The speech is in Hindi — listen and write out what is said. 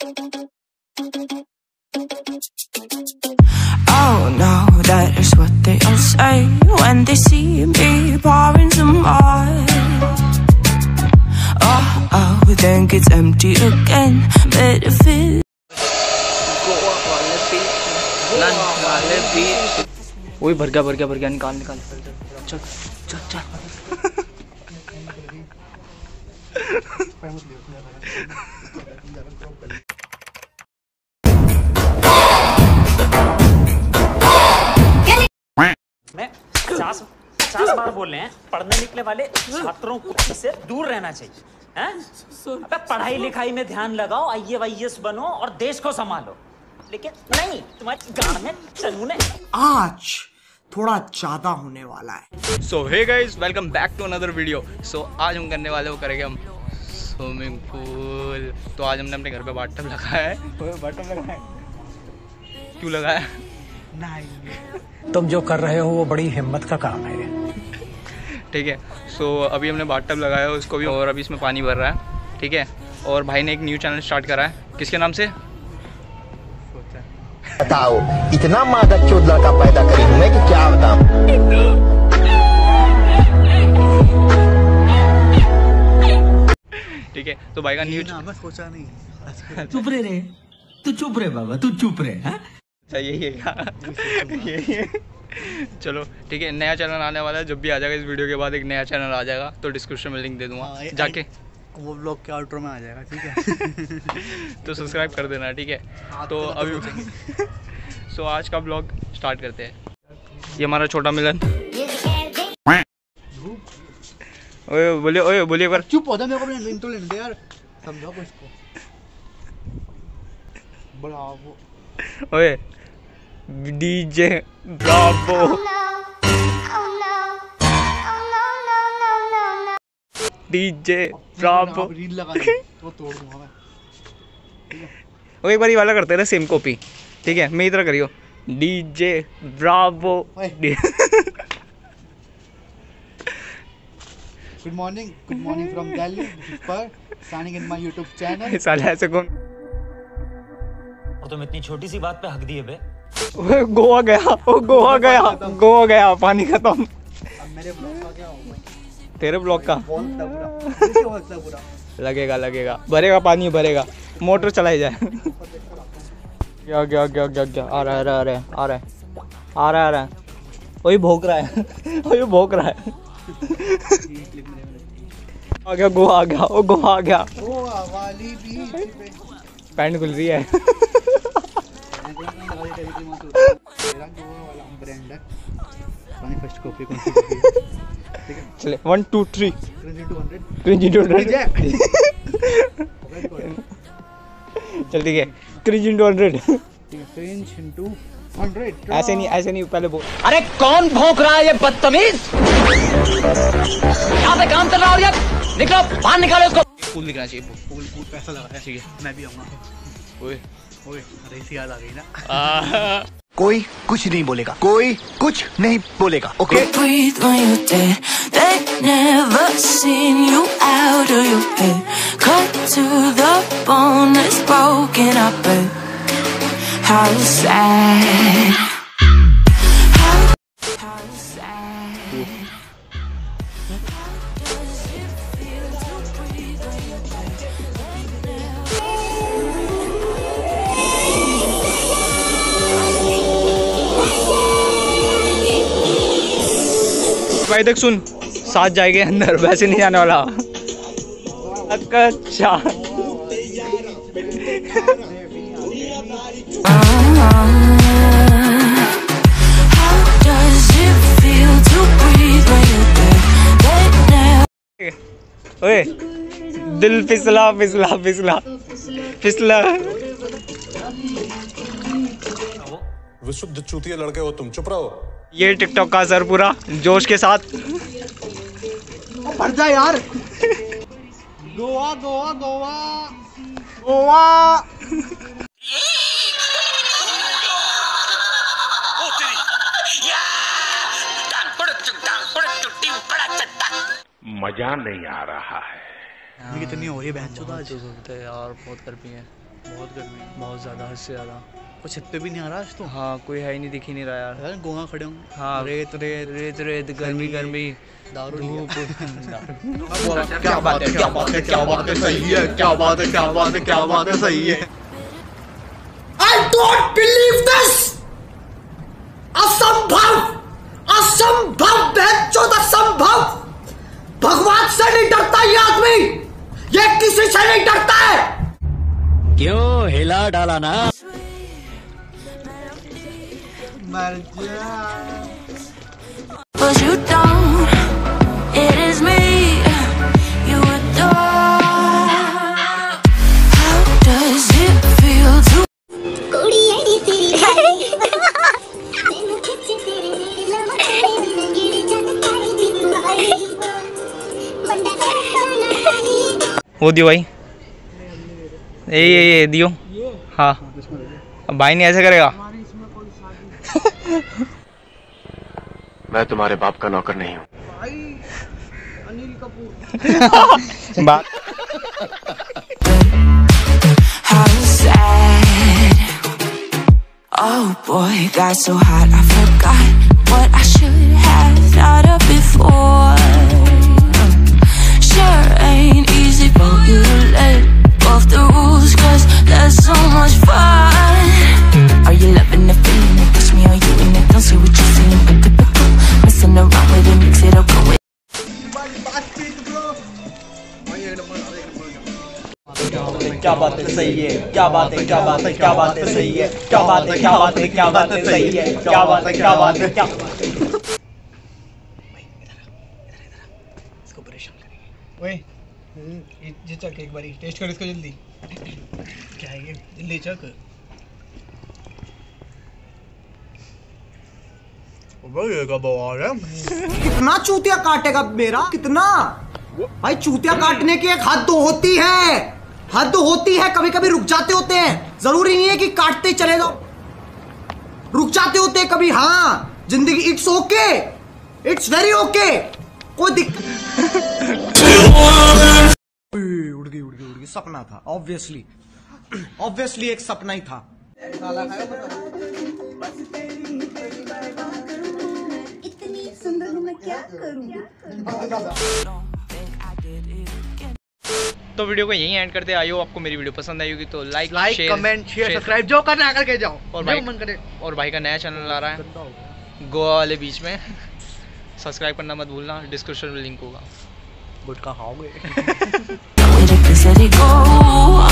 Oh no, that is what they all say when they see me pouring some more. Oh, then it's empty again. But if it वही भर गया निकाल चल मैं 50 बार बोल रहे हैं पढ़ने निकले वाले छात्रों को इससे दूर रहना चाहिए हैं? अबे पढ़ाई लिखाई में ध्यान लगाओ, IAS बनो और देश को संभालो, लेकिन नहीं तुम्हारी गांड में चलूने आज थोड़ा ज्यादा होने वाला है। So hey guys, welcome back to another video. So आज हम करने वाले वो करेंगे हम स्विमिंग पूल। तो आज हमने अपने घर पे बाथटब लगाया है। क्यों लगाया? नहीं, तुम जो कर रहे हो वो बड़ी हिम्मत का काम है। ठीक है। सो अभी हमने बाथटब लगाया है उसको भी, और अभी इसमें पानी भर रहा है। ठीक है। और भाई ने एक न्यू चैनल स्टार्ट करा है, किसके नाम से? बताओ, इतना मादक चोद लड़का पैदा करी हूँ मैं कि क्या बताऊं। ठीक है। तो भाई का न्यू मैं सोचा नहीं। चुप रे तू चुप रे बाबा, तू चुप रे। अच्छा यही है। चलो ठीक है, नया चैनल आने वाला है। जब भी आ जाएगा इस वीडियो के बाद एक नया चैनल आ जाएगा, तो डिस्क्रिप्शन में लिंक दे दूंगा, जाके वो ब्लॉग के आउटरो में आ जाएगा। ठीक है। तो सब्सक्राइब कर देना। ठीक है। तो अभी सो आज का ब्लॉग स्टार्ट करते हैं। ये हमारा छोटा मिलन। ओए बोलिए पर चुप हो जा, मेरे को अपने लिंक तो लेने दे यार, समझाओ को इसको। ब्रावो। ओए DJ Bravo. DJ Bravo. Reel लगा दे तो तोड़ दूंगा मैं। वो एक बार ये वाला करते रहे, सेम कॉपी। ठीक है, मेरी तरह करियो। DJ Bravo. Good morning from Delhi पर signing in my YouTube channel. साला ऐसे कौन? और तुम इतनी छोटी सी बात पे हक दिए बे। गोवा गया पानी खत्म। अब मेरे ब्लॉग का क्या होगा? तेरे ब्लॉग का पूरा लगेगा भरेगा, पानी भरेगा, मोटर चलाई जाए। क्या आ रहा है। वही भौंक रहा है। आ गया गोवा आ गया। गोवा वाली बीच पे पैंट खुल रही है। मेरा गोवा वाला ब्रांड है। पानी फर्स्ट कॉपी कौन सी कॉपी है? ठीक है, चले 1 2 3 क्रिंज इंटू 100। चल ठीक है, क्रिंज इंटू 100। Cringe into 100। ऐसे नहीं पहले बोल। अरे कौन भौंक रहा है ये बदतमीज? यहाँ पे काम कर रहा हो यार, निकलो बाहर निकालो उसको। पूल दिखना चाहिए। पूल पैसा लगा है। ठीक है, मैं भी आऊंगा। ओए रेस याद आ गई ना। कोई कुछ नहीं बोलेगा। Okay. breathe when you're dead, they never seen you out of your head. Cut to the bone, it's broken up, how sad. How sad. भाई देख सुन, साथ जाएंगे अंदर, वैसे नहीं जाने वाला। अच्छा ओए दिल फिसला। विशुद्ध चूतिया लड़के हो तुम, चुप रहो। ये टिकटॉक का असर पूरा जोश के साथ। भर जा यार। गोवा। मजा नहीं आ रहा है। कितनी हो रही है बहन चोद आज? यार बहुत गर्मी है। बहुत गर्मी है। बहुत ज़्यादा, हद से ज़्यादा। कुछ छत पे भी नहीं आ रहा आज तो। हाँ कोई है ही नहीं, दिख ही नहीं रहा यार। यार गोवा खड़े होंगे। हाँ रेत रेत रेत रेत, गर्मी गर्मी, दारू धूप। क्या बात है, क्या बात है, क्या बात है, सही है, क्या बात है, क्या बात है, क्या बात है, सही है। I don't believe this! असंभव, असंभव, बेचौद असंभव। भगवान से नहीं डरता ये आदमी, ये किसी से नहीं डरता है। क्यों हिला डाला ना? मर जा। But you don't, it is me you adore. How does it feel to वो दियो भाई, ये दियो। हाँ अब भाई नहीं ऐसे करेगा। मैं तुम्हारे बाप का नौकर नहीं हूँ। बात how sad? Oh boy, got so hot I forgot what I should have thought of before. Sure ain't easy for you to let go of the rules, 'cause there's so much fun. Are you loving the feeling? It push me, are you in it? Don't say what you're feeling, but typical. Messing around with it, mix it up, go with क्या बात है, सही है, क्या बात है, क्या बात है, क्या बात है, सही है, क्या बात है, क्या बात है, क्या बात है, सही है, क्या बात है, क्या बात है, क्या। इसको परेशान करेंगे। ओए ये चख एक बारी, टेस्ट कर इसको जल्दी। क्या है ये? जल्दी चख। ये का बवाल है। कितना चूतिया काटेगा मेरा, कितना? भाई चूतिया काटने की एक हद होती है, हद होती है। कभी कभी रुक जाते होते हैं, जरूरी नहीं है कि काटते चले जाओ, रुक जाते होते हैं कभी। हाँ जिंदगी, it's okay, it's very okay, कोई दिक्कत। उड़ गई, सपना था, ऑब्वियसली एक सपना ही था। इतनी सुंदर हूँ मैं, क्या करूँ? तो वीडियो को यहीं एंड करते हैं। आई हो आपको मेरी वीडियो पसंद आई होगी तो लाइक कमेंट शेयर सब्सक्राइब जो करना करके जाओ। और जो मन करे। और भाई का नया चैनल आ रहा है गोवा वाले बीच में, सब्सक्राइब करना मत भूलना, डिस्क्रिप्शन में लिंक होगा। गुटखा खाओगे? it, 'cause let it go.